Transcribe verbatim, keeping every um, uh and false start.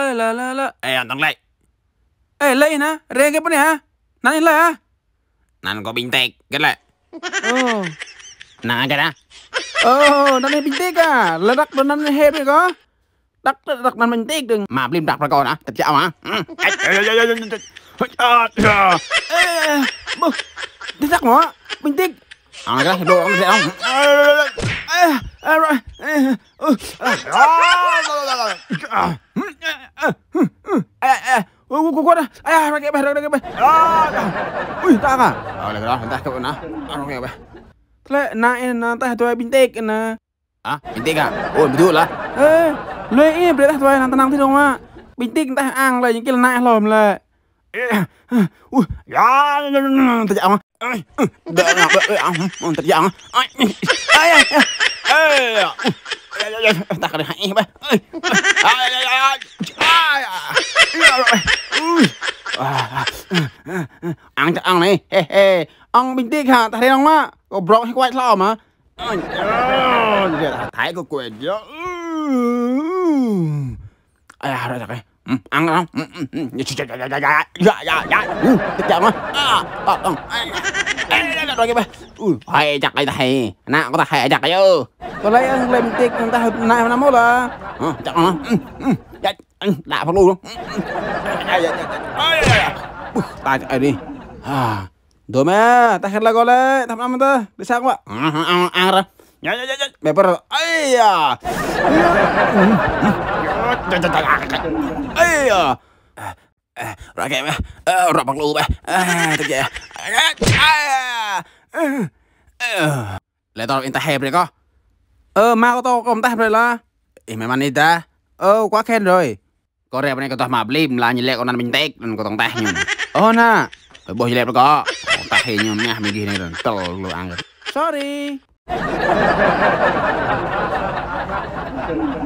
ơi là là là ê anh tông lấy ê lấy nè rê cái bữa này hả nãy lấy hả nãy có bình tĩnh cái lại ờ nãy cái đó ờ nãy bình tĩnh à là đặt đồ nãy hẹp rồi có đặt đặt nãy bình tĩnh đừng mà lim đặt ra coi nè thật chạo hả ê bơ đi đặt mà bình tĩnh à cái đồ ông sẽ không à rồi ui ui ui à ra cái bài ra cái bài ui ta à ờ là cái đó ta cái nó nó cái bài thế nãy nó ta tôi bình tĩnh nè à bình tĩnh à ôi betul lah eh lấy ini berita tôi là tenang thì đúng không ạ bình tĩnh ta ăn là những cái nãy lòm là ui ya ta chạm ơi đợi nào đợi ăn ta chạm ai ai ai ta cái này bay ai ai ai ăn chắc ăn này ăn bình tĩnh hả ta thấy không á có bọc hay quay sao mà thấy có quyền chứ à rồi rồi ăn không dạ dạ dạ dạ chậm á à không rồi cái ui hay chặt cái thầy nè có ta hay chặt cái ư có lấy ăn lên tiệc người ta này năm mốt là chặt nó dạ đã phát luôn ta chạy đi à rồi mẹ ta hết là gọi lên thằng năm ta đi sao không ạ ăn ăn rồi dạ dạ dạ mẹ bắt đầu ấy à ấy à rồi kìa mẹ rồi bằng lù mẹ thật kìa lại tao in ta hẹp rồi có ờ mà có tao còn ta hẹp rồi là mẹ man đi ta ờ quá khen rồi có rẻ bên này có tao mà blim là nhìn lẹ con ăn mình tét có tông ta nhung ờ nè bôi lẹ nó có ta hề nhung nha mình ghi này rồi tao lo ăn rồi sorry